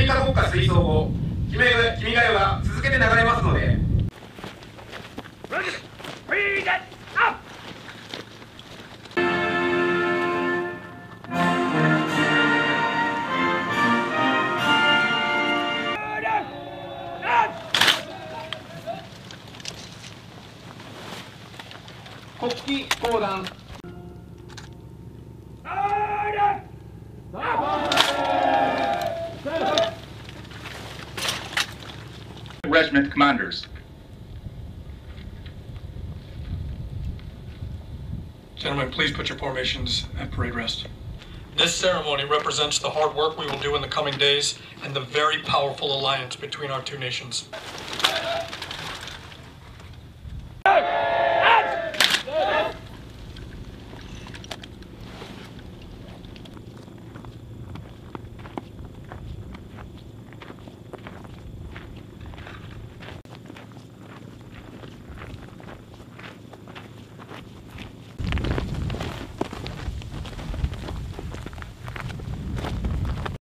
メリカ国歌吹奏後、君が代は続けて流れますので。国旗降壇。 Regiment commanders. Gentlemen, please put your formations at parade rest. This ceremony represents the hard work we will do in the coming days and the very powerful alliance between our two nations.